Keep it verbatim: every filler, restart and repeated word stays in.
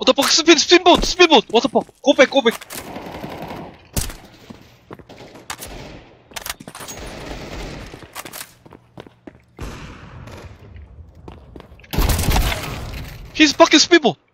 the fuck? Spin, spinbot, spinbot. What the fuck? Go back, go back. He's fucking spinbot.